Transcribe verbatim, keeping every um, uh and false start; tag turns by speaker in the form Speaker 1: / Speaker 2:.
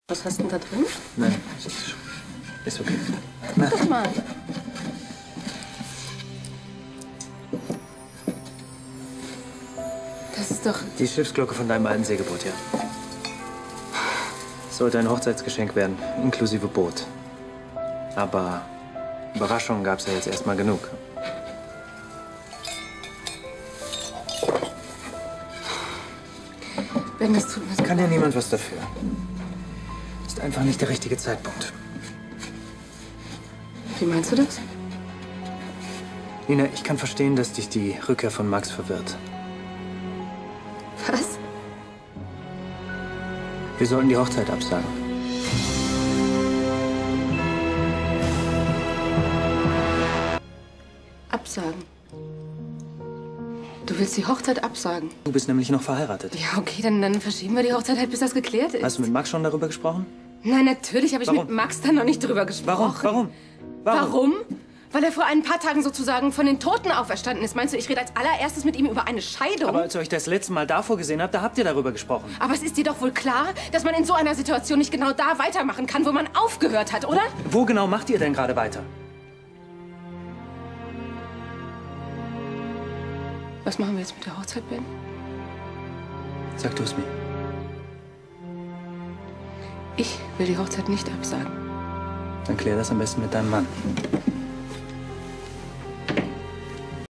Speaker 1: Was hast du denn da drin?
Speaker 2: Nein, ist, ist okay. Na.
Speaker 1: Guck mal. Das ist doch...
Speaker 2: Die Schiffsglocke von deinem alten Segelboot, ja. Sollte ein Hochzeitsgeschenk werden, inklusive Boot. Aber Überraschungen gab's ja jetzt erstmal genug.
Speaker 1: Ben, das tut mir so
Speaker 2: Kann ja niemand was dafür. Ist einfach nicht der richtige Zeitpunkt.
Speaker 1: Wie meinst du das?
Speaker 2: Nina, ich kann verstehen, dass dich die Rückkehr von Max verwirrt.
Speaker 1: Was?
Speaker 2: Wir sollten die Hochzeit absagen.
Speaker 1: Absagen? Du willst die Hochzeit absagen?
Speaker 2: Du bist nämlich noch verheiratet.
Speaker 1: Ja, okay, dann, dann verschieben wir die Hochzeit halt, bis das geklärt ist.
Speaker 2: Hast du mit Max schon darüber gesprochen?
Speaker 1: Nein, natürlich habe ich
Speaker 2: Warum?
Speaker 1: mit Max dann noch nicht drüber gesprochen.
Speaker 2: Warum? Warum?
Speaker 1: Warum? Weil er vor ein paar Tagen sozusagen von den Toten auferstanden ist. Meinst du, ich rede als allererstes mit ihm über eine Scheidung?
Speaker 2: Aber als ihr euch das letzte Mal davor gesehen habt, da habt ihr darüber gesprochen.
Speaker 1: Aber es ist dir doch wohl klar, dass man in so einer Situation nicht genau da weitermachen kann, wo man aufgehört hat, oder?
Speaker 2: Wo genau macht ihr denn gerade weiter?
Speaker 1: Was machen wir jetzt mit der Hochzeit, Ben?
Speaker 2: Sag du es mir.
Speaker 1: Ich will die Hochzeit nicht absagen.
Speaker 2: Dann klär das am besten mit deinem Mann.